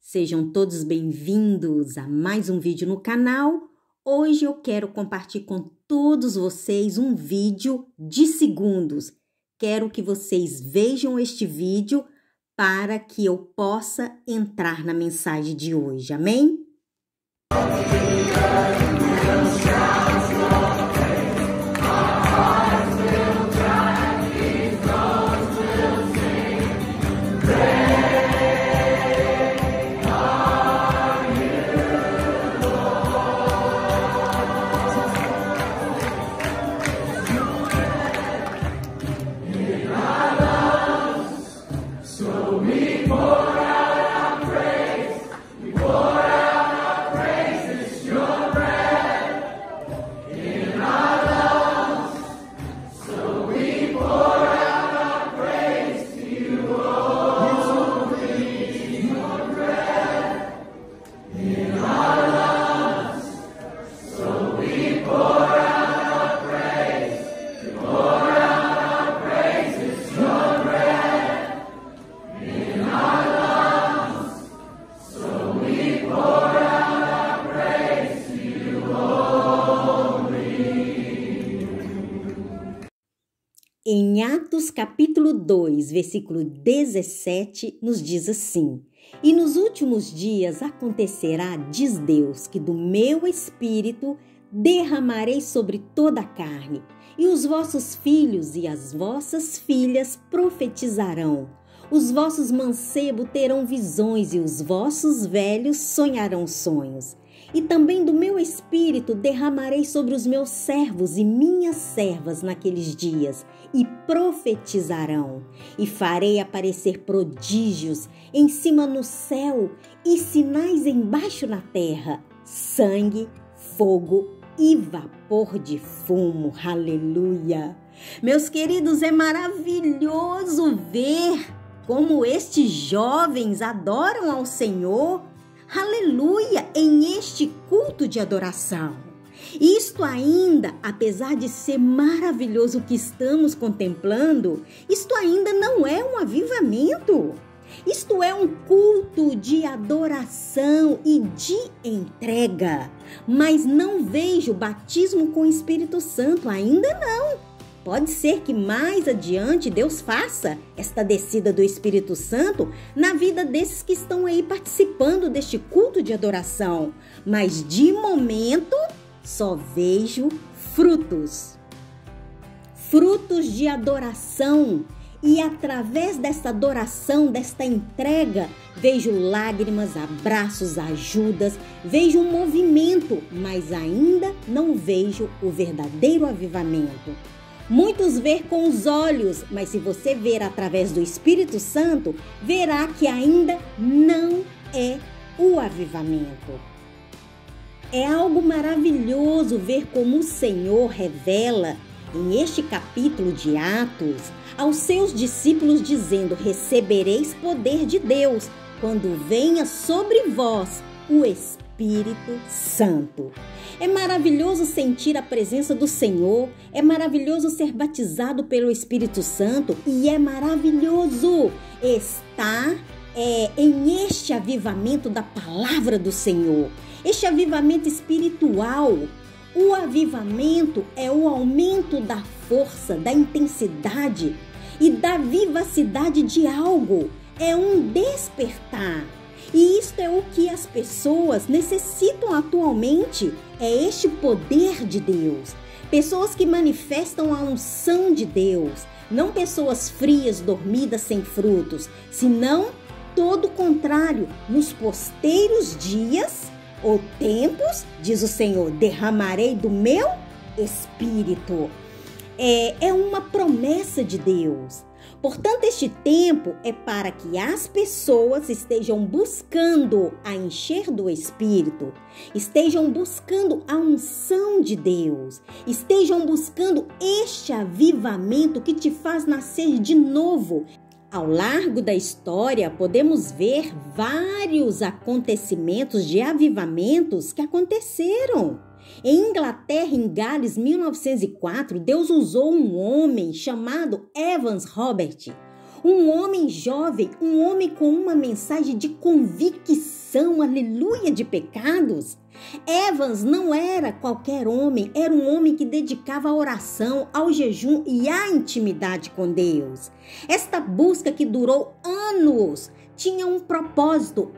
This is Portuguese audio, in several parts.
Sejam todos bem-vindos a mais um vídeo no canal. Hoje eu quero compartilhar com todos vocês um vídeo de segundos. Quero que vocês vejam este vídeo para que eu possa entrar na mensagem de hoje, amém? Em Atos capítulo 2, versículo 17, nos diz assim: E nos últimos dias acontecerá, diz Deus, que do meu espírito derramarei sobre toda a carne, e os vossos filhos e as vossas filhas profetizarão. Os vossos mancebos terão visões e os vossos velhos sonharão sonhos. E também do meu espírito derramarei sobre os meus servos e minhas servas naqueles dias, e profetizarão. E farei aparecer prodígios em cima no céu e sinais embaixo na terra, sangue, fogo e vapor de fumo. Aleluia! Meus queridos, é maravilhoso ver como estes jovens adoram ao Senhor. Aleluia! Em este culto de adoração. Isto ainda, apesar de ser maravilhoso o que estamos contemplando, isto ainda não é um avivamento. Isto é um culto de adoração e de entrega. Mas não vejo batismo com o Espírito Santo, ainda não. Pode ser que mais adiante Deus faça esta descida do Espírito Santo na vida desses que estão aí participando deste culto de adoração. Mas de momento só vejo frutos. Frutos de adoração. E através desta adoração, desta entrega, vejo lágrimas, abraços, ajudas, vejo um movimento, mas ainda não vejo o verdadeiro avivamento. Muitos vê com os olhos, mas se você ver através do Espírito Santo, verá que ainda não é o avivamento. É algo maravilhoso ver como o Senhor revela em este capítulo de Atos aos seus discípulos dizendo: recebereis poder de Deus quando venha sobre vós o Espírito Santo. É maravilhoso sentir a presença do Senhor, é maravilhoso ser batizado pelo Espírito Santo e é maravilhoso estar em este avivamento da palavra do Senhor, este avivamento espiritual. O avivamento é o aumento da força, da intensidade e da vivacidade de algo, é um despertar. E isto é o que as pessoas necessitam atualmente, é este poder de Deus. Pessoas que manifestam a unção de Deus, não pessoas frias, dormidas, sem frutos, senão todo o contrário. Nos posteiros dias ou tempos, diz o Senhor, derramarei do meu espírito. É uma promessa de Deus. Portanto, este tempo é para que as pessoas estejam buscando a encher do Espírito, estejam buscando a unção de Deus, estejam buscando este avivamento que te faz nascer de novo. Ao largo da história, podemos ver vários acontecimentos de avivamentos que aconteceram. Em Inglaterra, em Gales, 1904, Deus usou um homem chamado Evans Robert, um homem jovem, um homem com uma mensagem de convicção remissão, aleluia, de pecados. Evans não era qualquer homem, era um homem que dedicava a oração, ao jejum e à intimidade com Deus. Esta busca que durou anos tinha um propósito: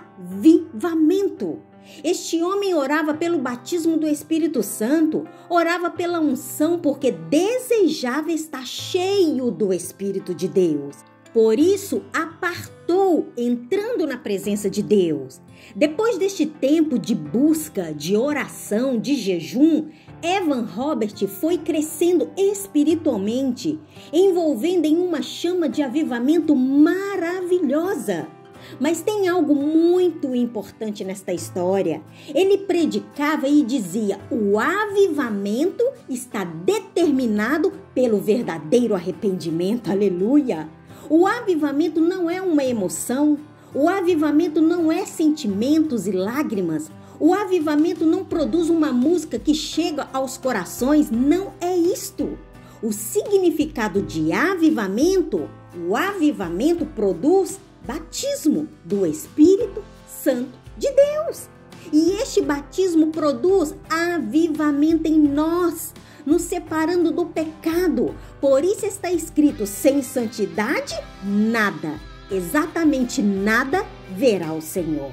avivamento. Este homem orava pelo batismo do Espírito Santo, orava pela unção porque desejava estar cheio do Espírito de Deus. Por isso, apartou, entrando na presença de Deus. Depois deste tempo de busca, de oração, de jejum, Evan Robert foi crescendo espiritualmente, envolvendo em uma chama de avivamento maravilhosa. Mas tem algo muito importante nesta história. Ele predicava e dizia: o avivamento está determinado pelo verdadeiro arrependimento. Aleluia! O avivamento não é uma emoção. O avivamento não é sentimentos e lágrimas. O avivamento não produz uma música que chega aos corações. Não é isto. O significado de avivamento, o avivamento produz batismo do Espírito Santo de Deus. E este batismo produz avivamento em nós, nos separando do pecado. Por isso está escrito: sem santidade, nada, exatamente nada verá o Senhor.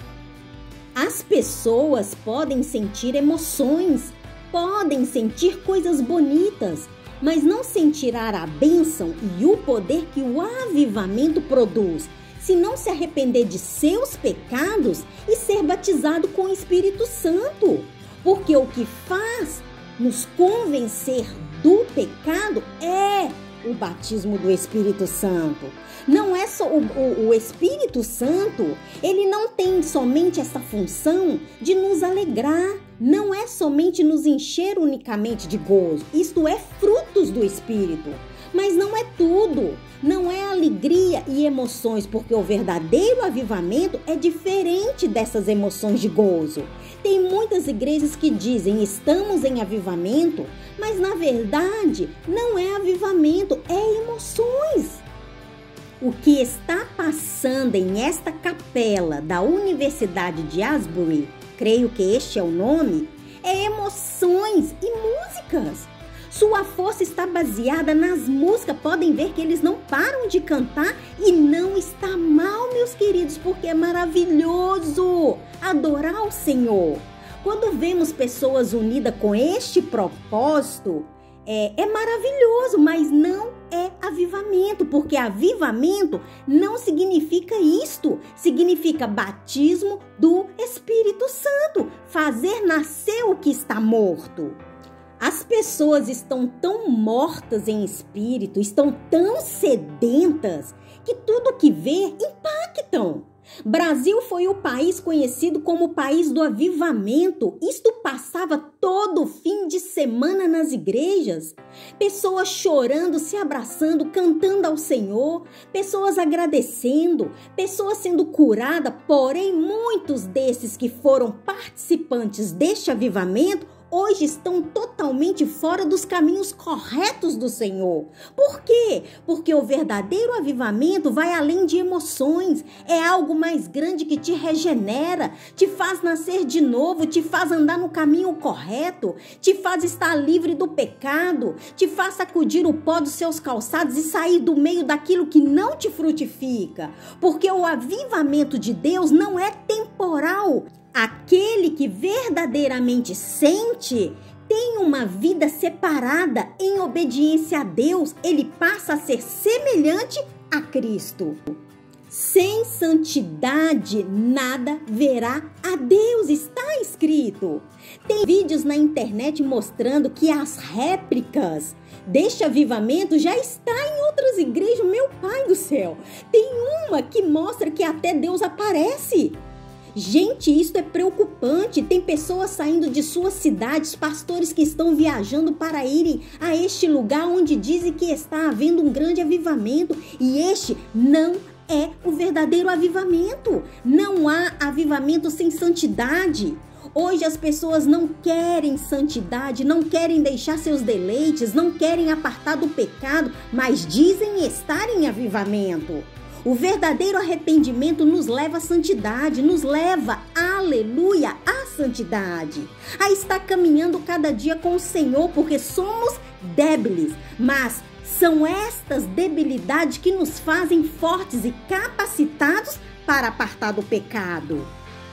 As pessoas podem sentir emoções, podem sentir coisas bonitas, mas não sentirá a bênção e o poder que o avivamento produz, se não se arrepender de seus pecados e ser batizado com o Espírito Santo. Porque o que faz nos convencer do pecado é o batismo do Espírito Santo. Não é só o Espírito Santo, ele não tem somente essa função de nos alegrar, não é somente nos encher unicamente de gozo. Isto é frutos do Espírito. Mas não é tudo, não é alegria e emoções, porque o verdadeiro avivamento é diferente dessas emoções de gozo. Tem muitas igrejas que dizem: estamos em avivamento, mas na verdade não é avivamento, é emoções. O que está passando em esta capela da Universidade de Asbury, creio que este é o nome, é emoções e músicas. Sua força está baseada nas músicas. Podem ver que eles não param de cantar e não está mal, meus queridos, porque é maravilhoso adorar o Senhor. Quando vemos pessoas unidas com este propósito, é maravilhoso, mas não é avivamento, porque avivamento não significa isto, significa batismo do Espírito Santo, fazer nascer o que está morto. As pessoas estão tão mortas em espírito, estão tão sedentas, que tudo que vê impactam. Brasil foi o país conhecido como o país do avivamento. Isto passava todo fim de semana nas igrejas. Pessoas chorando, se abraçando, cantando ao Senhor, pessoas agradecendo, pessoas sendo curadas. Porém, muitos desses que foram participantes deste avivamento hoje estão totalmente fora dos caminhos corretos do Senhor. Por quê? Porque o verdadeiro avivamento vai além de emoções. É algo mais grande que te regenera, te faz nascer de novo, te faz andar no caminho correto, te faz estar livre do pecado, te faz sacudir o pó dos seus calçados e sair do meio daquilo que não te frutifica. Porque o avivamento de Deus não é temporal. Aquele que verdadeiramente sente tem uma vida separada em obediência a Deus, ele passa a ser semelhante a Cristo. Sem santidade, nada verá a Deus, está escrito. Tem vídeos na internet mostrando que as réplicas deste avivamento já está em outras igrejas. Meu Pai do céu, tem uma que mostra que até Deus aparece. Gente, isso é preocupante. Tem pessoas saindo de suas cidades, pastores que estão viajando para irem a este lugar onde dizem que está havendo um grande avivamento. E este não é o verdadeiro avivamento. Não há avivamento sem santidade. Hoje as pessoas não querem santidade, não querem deixar seus deleites, não querem apartar do pecado, mas dizem estar em avivamento. O verdadeiro arrependimento nos leva à santidade, nos leva, aleluia, à santidade. A estar caminhando cada dia com o Senhor, porque somos débiles, mas são estas debilidades que nos fazem fortes e capacitados para apartar do pecado.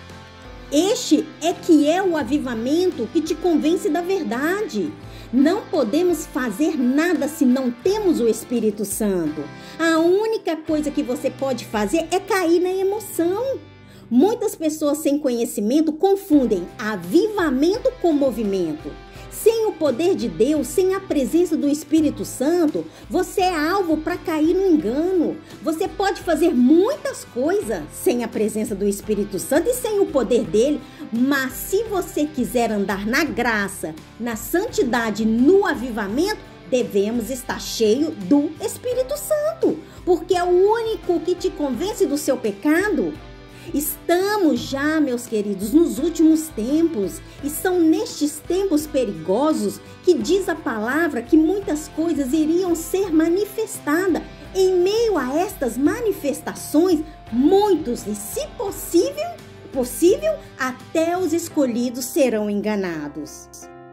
Este é que é o avivamento que te convence da verdade. Não podemos fazer nada se não temos o Espírito Santo. A única coisa que você pode fazer é cair na emoção. Muitas pessoas sem conhecimento confundem avivamento com movimento. Sem o poder de Deus, sem a presença do Espírito Santo, você é alvo para cair no engano. Você pode fazer muitas coisas sem a presença do Espírito Santo e sem o poder dele, mas se você quiser andar na graça, na santidade, no avivamento, devemos estar cheio do Espírito Santo, porque é o único que te convence do seu pecado. Estamos já, meus queridos, nos últimos tempos, e são nestes tempos perigosos que diz a palavra que muitas coisas iriam ser manifestadas. Em meio a estas manifestações, muitos, e se possível, até os escolhidos serão enganados.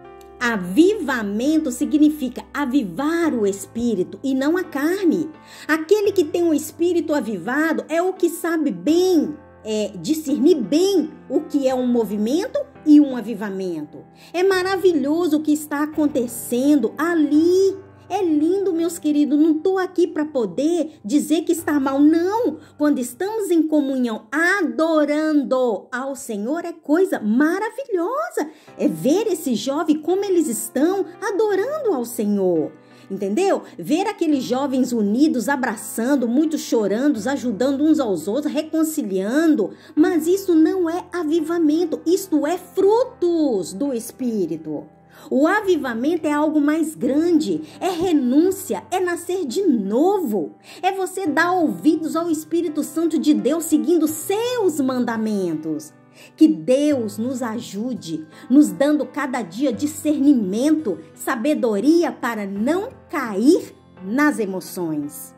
Avivamento significa avivar o espírito e não a carne. Aquele que tem o espírito avivado é o que sabe bem discernir bem o que é um movimento e um avivamento. É maravilhoso o que está acontecendo ali. É lindo, meus queridos. Não estou aqui para poder dizer que está mal, não. Quando estamos em comunhão, adorando ao Senhor, é coisa maravilhosa. É ver esses jovens como eles estão adorando ao Senhor. Entendeu? Ver aqueles jovens unidos, abraçando, muitos chorando, ajudando uns aos outros, reconciliando. Mas isso não é avivamento, isto é frutos do Espírito. O avivamento é algo mais grande, é renúncia, é nascer de novo. É você dar ouvidos ao Espírito Santo de Deus seguindo seus mandamentos. Que Deus nos ajude, nos dando cada dia discernimento, sabedoria para não cair nas emoções.